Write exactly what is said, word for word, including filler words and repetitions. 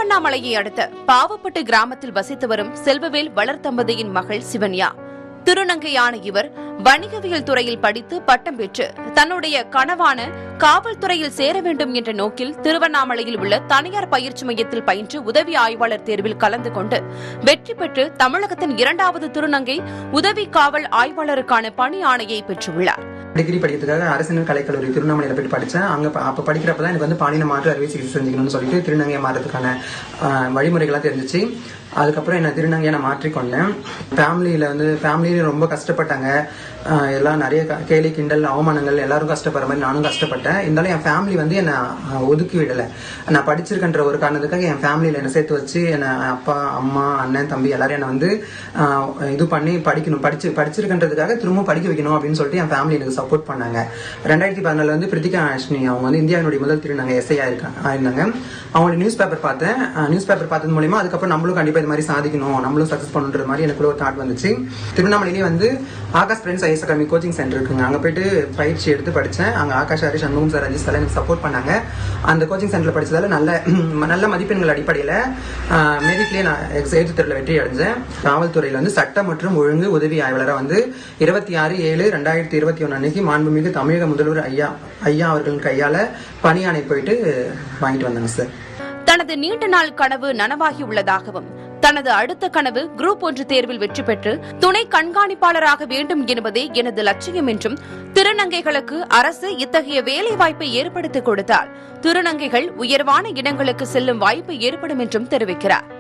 திருவண்ணாமலையை அடுத்த பாவப்பட்டு கிராமத்தில் வசித்து வரும் செல்வவேல் வளர் தம்பதியின் மகள் சிவன்யா. திருநங்கையான இவர் வணிகவியல் துறையில் படித்து பட்டம் பெற்று தன்னுடைய கனவான காவல்துறையில் சேர வேண்டும் என்ற நோக்கில் திருவண்ணாமலையில் உள்ள தனியார் பயிற்சி மையத்தில் பயின்று உதவி ஆய்வாளர் தேர்வில் கலந்து கொண்டு வெற்றி பெற்று தமிழகத்தின் இரண்டாவது திருநங்கை உதவி காவல் ஆய்வாளருக்கான பணி ஆணையை பெற்றுள்ளார். டிகிரி படிக்கிறதுக்காக அரசினர் கலைக்கல்லூரி திருவண்ணாமலையில போய் படித்தேன். அங்கே அப்போ படிக்கிறப்ப தான் எனக்கு வந்து பாலின மாற்று அறுவை சிகிச்சை செஞ்சுக்கணும்னு சொல்லிட்டு திருநங்கையை மாறதுக்கான வழிமுறைகளாக தெரிஞ்சிச்சு. அதுக்கப்புறம் என்ன திருநங்கையை நான் மாற்றிக்கொண்டேன். ஃபேமிலியில் வந்து ஃபேமிலியில ரொம்ப கஷ்டப்பட்டாங்க. எல்லாம் நிறைய கேலி கிண்டல் அவமானங்கள் எல்லாரும் கஷ்டப்படுற மாதிரி நானும் கஷ்டப்பட்டேன். இருந்தாலும் என் ஃபேமிலி வந்து என்னை ஒதுக்கி விடலை. நான் படிச்சிருக்கின்ற ஒரு காரணத்துக்காக என் ஃபேமிலியில் என்னை சேர்த்து வச்சு என்னை அப்பா அம்மா அண்ணன் தம்பி எல்லாரும் என்னை வந்து இது பண்ணி படிக்கணும் படிச்சு படிச்சிருக்கின்றதுக்காக திரும்ப படிக்க வைக்கணும் அப்படின்னு சொல்லிட்டு என் ஃபேமிலி எனக்கு சப்போர்ட் பண்ணாங்க. ரெண்டாயிரத்தி பதினாலுல வந்து பிரித்திகா ஆஷ்னி அவங்க வந்து இந்தியாவினுடைய முதல் திருநங்கை எஸ்ஐ ஆயிருக்காங்க ஆயிருந்தாங்க. அவங்களோட நியூஸ் பேப்பர் பார்த்தேன். நியூஸ் பேப்பர் பார்த்தது மூலமா அதுக்கப்புறம் நம்மளும் கண்டிப்பா இது மாதிரி சாதிக்கணும், நம்மளும் சக்சஸ் பண்ணுற மாதிரி எனக்குள்ள ஒரு தாட் வந்துச்சு. திருவண்ணாமலையிலேயே வந்து Aakash friends IAS academy coaching centre இருக்குங்க. அங்கே போயிட்டு பயிற்சி எடுத்து படித்தேன். அங்கே ஆகாஷ் ஹரிஷ் சண்முகம் சார் அஜித் சார் எனக்கு சப்போர்ட் பண்ணாங்க. அந்த கோச்சிங் சென்டரில் படித்ததால நல்ல நல்ல மதிப்பெண்கள் அடிப்படையில் மெரிட்லேயே நான் எழுத்து தேர்வில் வெற்றி அடைஞ்சேன். காவல்துறையில் வந்து சட்டம் மற்றும் ஒழுங்கு உதவி ஆய்வாளராக வந்து இருபத்தி ஆறு ஏழு ரெண்டாயிரத்தி இருபத்தி ஒன்று அன்னைக்கு மாண்புமிகு தமிழக முதல்வர் ஐயா ஐயா அவர்களின் கையால் பணியாணை போயிட்டு வாங்கிட்டு வந்தாங்க சார். தனது நீண்ட நாள் கனவு நனவாகி உள்ளதாகவும் தனது அடுத்த கனவு குரூப் ஒன்று தேர்வில் வெற்றி பெற்று துணை கண்காணிப்பாளராக வேண்டும் என்பதே எனது லட்சியம் என்றும் திருநங்கைகளுக்கு அரசு இத்தகைய வேலை வாய்ப்பை ஏற்படுத்திக் கொடுத்தால் திருநங்கைகள் உயர்வான இடங்களுக்கு செல்லும் வாய்ப்பு ஏற்படும் என்றும் தெரிவிக்கிறார்.